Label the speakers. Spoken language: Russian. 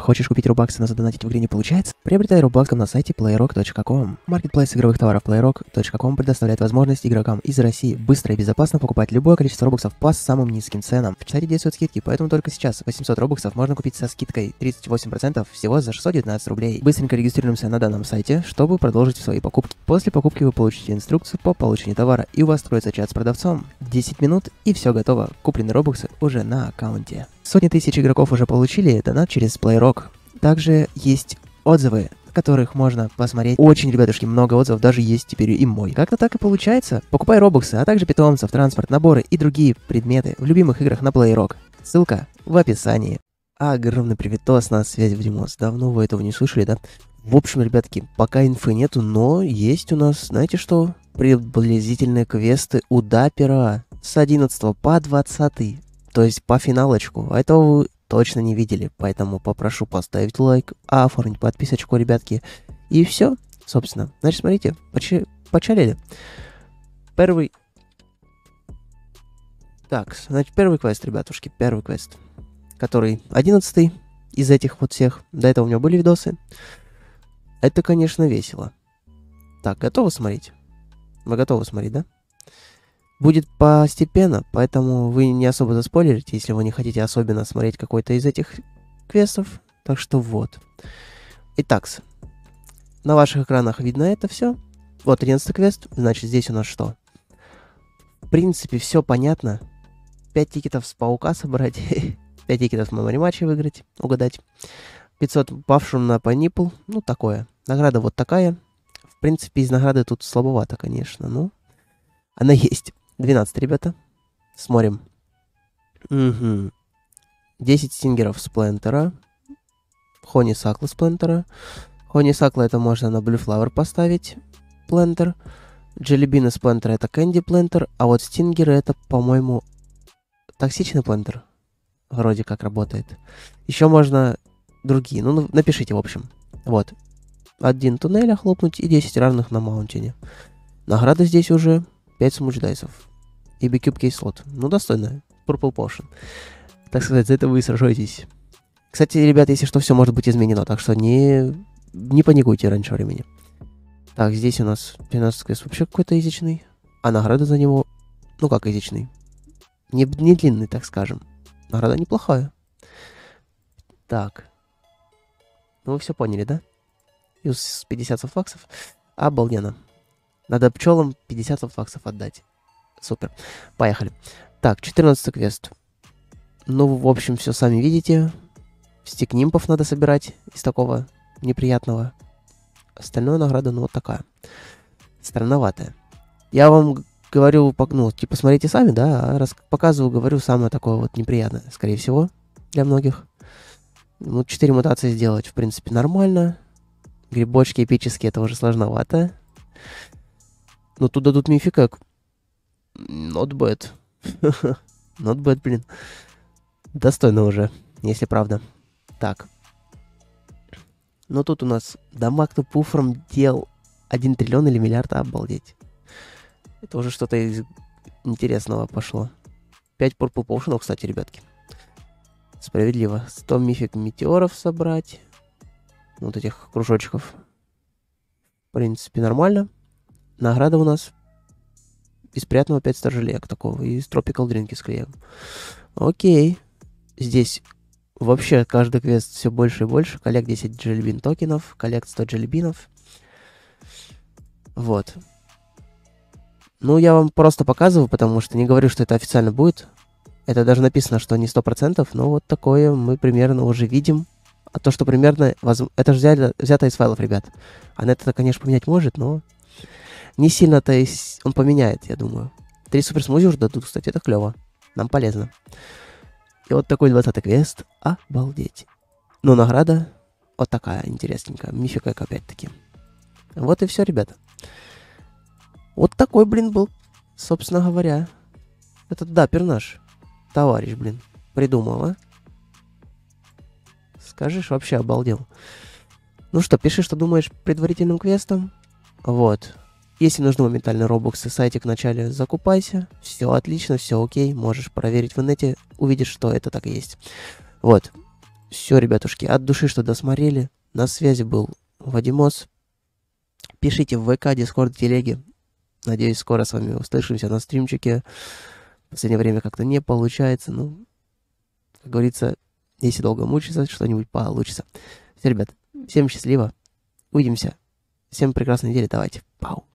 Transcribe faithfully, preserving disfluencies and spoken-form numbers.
Speaker 1: Хочешь купить робаксы, но задонатить в игре не получается? Приобретай робаксом на сайте плейрок точка ком. Маркетплейс игровых товаров плейрок точка ком предоставляет возможность игрокам из России быстро и безопасно покупать любое количество робоксов по самым низким ценам. В чате действуют скидки, поэтому только сейчас восемьсот робоксов можно купить со скидкой тридцать восемь процентов всего за шестьсот девятнадцать рублей. Быстренько регистрируемся на данном сайте, чтобы продолжить свои покупки. После покупки вы получите инструкцию по получению товара, и у вас откроется чат с продавцом. десять минут и все готово. Купленные робоксы уже на аккаунте. Сотни тысяч игроков уже получили донат через Плейрок. Также есть отзывы, которых можно посмотреть. Очень, ребятушки, много отзывов, даже есть теперь и мой. Как-то так и получается. Покупай робоксы, а также питомцев, транспорт, наборы и другие предметы в любимых играх на Плейрок. Ссылка в описании. Огромный приветос, на связи Вадимос. Давно вы этого не слышали, да? В общем, ребятки, пока инфы нету, но есть у нас, знаете что? Приблизительные квесты у Даппера с одиннадцатого по двадцатый. То есть по финалочку. А этого вы точно не видели. Поэтому попрошу поставить лайк, оформить подписочку, ребятки. И все, собственно. Значит, смотрите, поч- почалили. Первый... Так, значит, первый квест, ребятушки, первый квест. Который одиннадцатый из этих вот всех. До этого у меня были видосы. Это, конечно, весело. Так, готовы смотреть? Вы готовы смотреть, да? Будет постепенно, поэтому вы не особо заспойлерите, если вы не хотите особенно смотреть какой-то из этих квестов. Так что вот. Итак, на ваших экранах видно это все. Вот одиннадцатый квест, значит здесь у нас что? В принципе, все понятно. пять тикетов с паука собрать, пять тикетов в мемори матче выиграть, угадать. пятьсот бафшун на панипл, ну такое. Награда вот такая. В принципе, из награды тут слабовато, конечно, но она есть. двенадцать, ребята. Смотрим. Угу. десять стингеров сплентера. Хони Сакла сплентера. Хони Сакла это можно на Blue Flower поставить. Плентер. Джеллибин из плентера это Кэнди плентер. А вот стингеры это, по-моему, токсичный плентер. Вроде как работает. Еще можно другие. Ну, напишите, в общем. Вот. Один туннель охлопнуть и десять равных на маунтине. Награда здесь уже пять смуч-дайсов. И B-Cube кейс-слот. Ну, достойно. Purple Potion. Так сказать, за это вы и сражаетесь. Кстати, ребят, если что, все может быть изменено. Так что не, не паникуйте раньше времени. Так, здесь у нас пятнадцатый квест вообще какой-то изичный. А награда за него... Ну, как изичный? Не, не длинный, так скажем. Награда неплохая. Так. Ну, вы все поняли, да? Плюс пятьдесят софтфаксов. Обалденно. Надо пчелам пятьдесят софтфаксов отдать. Супер. Поехали. Так, четырнадцатый квест. Ну, в общем, все сами видите. Стик нимпов надо собирать из такого неприятного. Остальная награда, ну, вот такая. Странноватая. Я вам говорю, ну, типа, смотрите сами, да, а раз показываю, говорю самое такое вот неприятное, скорее всего, для многих. Ну, четыре мутации сделать, в принципе, нормально. Грибочки эпические, это уже сложновато. Но тут дадут мифика. Not bad. Not bad, блин. Достойно уже, если правда. Так. Ну тут у нас дамаг-то пуфром дел один триллион или миллиард, обалдеть. Это уже что-то из интересного пошло. пять Purple Potion, кстати, ребятки. Справедливо. сто мифик метеоров собрать. Вот этих кружочков. В принципе, нормально. Награда у нас из приятного пять стержелек такого. И из Tropical Drink с клеем. Окей. Здесь вообще каждый квест все больше и больше. Коллект десять джеллибин токенов. Коллект сто джеллибинов. Вот. Ну, я вам просто показываю, потому что не говорю, что это официально будет. Это даже написано, что не сто процентов. Но вот такое мы примерно уже видим. А то, что примерно... Воз... Это же взято, взято из файлов, ребят. А на это, конечно, поменять может, но... Не сильно-то и он поменяет, я думаю. Три супер смузи уже дадут, кстати, это клево. Нам полезно. И вот такой двадцатый квест. Обалдеть. Ну, награда вот такая интересненькая. Мифика опять-таки. Вот и все, ребята. Вот такой, блин, был, собственно говоря. Этот Даппер наш. Товарищ, блин. Придумал, а? Скажешь, вообще обалдел. Ну что, пиши, что думаешь предварительным квестом. Вот. Если нужны моментальные робоксы, сайтик в начале закупайся. Все отлично, все окей. Можешь проверить в инете, увидишь, что это так и есть. Вот. Все, ребятушки, от души, что досмотрели. На связи был Вадимос. Пишите в ВК, Дискорд, Телеге. Надеюсь, скоро с вами услышимся на стримчике. В последнее время как-то не получается. Ну, как говорится, если долго мучиться, что-нибудь получится. Все, ребят, всем счастливо. Увидимся. Всем прекрасной недели. Давайте. Пау.